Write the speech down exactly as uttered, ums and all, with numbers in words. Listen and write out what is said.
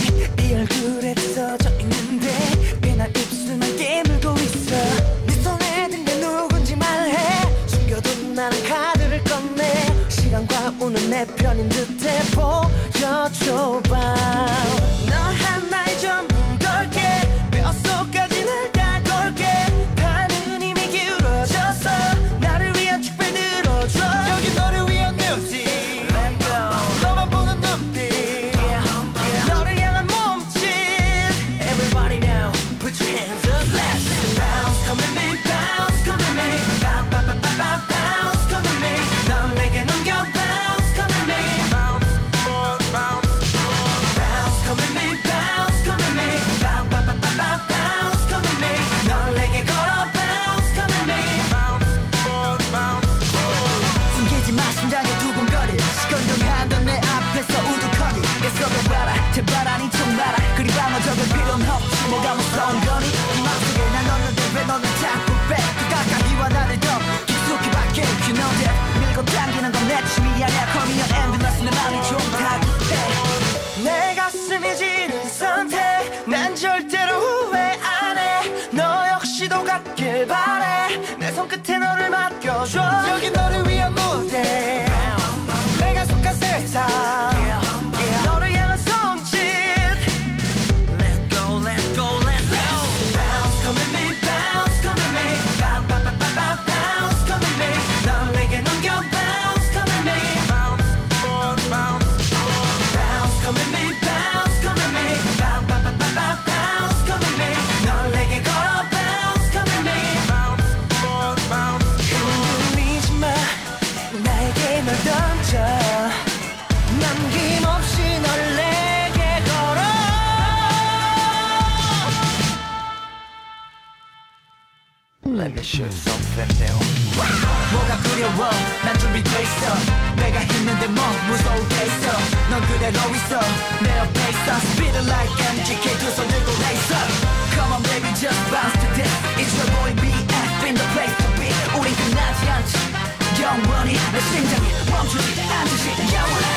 이 얼굴에 써져 있는데 꽤나 입술만 깨물고 있어. 네 손에 든 게 누군지 말해. 숨겨둔 나는 카드를 꺼내. 시간과 우는 내 편인 듯해 보여줘봐. 너 하나에 전부 걸게. 뼛속까지 날 다 걸게. 판은 이미 기울어졌어. 나를 위한 축배 들어줘. 여기 너를 위한 뮤직. Let go. 너만 보는 눈빛. Yeah, yeah. 너를 향한 몸짓. Everybody now, put your hands up. Let's bounce, come with me, bounce, come with me. Bounce, bounce, bounce, bounce, come with me. 넌 내게 넘겨 bounce, come with me. Bounce, bounce, bounce. Bounce, come with me, bounce, come with me. Bounce, bounce, bounce, bounce, come with me. 넌 내게 걸어 bounce, come with me. Bounce, bounce, bounce. 숨기지 마 심장에 두근거리. 시큰둥하던 내 앞에서 우두커니. 애써봐라 제발 아닌 척 말아. 그리 방어적인 필요는 없지 뭐가 무서운 거니. 맘속에 난 없는데 왜 너는 자꾸 빼. 그 가까이와 나를 더 깊숙이 밖에. You know that 밀고 당기는 건 내 취미 아니야. Call me an ambulance. 내 맘이 좀 다급해. 내 가슴이 지는 선택. 난 절대로 후회 안 해. 너 역시도 같길 바래. 내 손끝에 너를 맡겨줘. 여기 너를 위한 무대. 내가 속한 세상. 너를 향한 손짓. Let go, let go, let go. Bounce, come with me, bounce, come with me. Bounce, bounce, bounce, bounce, come with me. 넌 내게 넘겨 bounce, come with me. Bounce, bounce, bounce. Bounce, come with me, bounce, come with me. Bounce, bounce, bounce, bounce, come with me. 넌 내게 걸어 bounce, come with me. Bounce, bounce, bounce. 흔들리지 마. 나에게 널 던져. 남김없이 널 내게 걸어. Let me show you something new. 뭐가 두려워 난 준비돼 있어. 내가 있는데 뭐 무서우겠어. 넌 그대로 있어 내 옆에 있어. Speed it like 엠지케이 두 손 들고 race up. Come on baby just bounce to this. It's your boy B F in the place to be. 우린 끝나지 않지 영원히 내 심장이 멈추지 않듯이 영원히.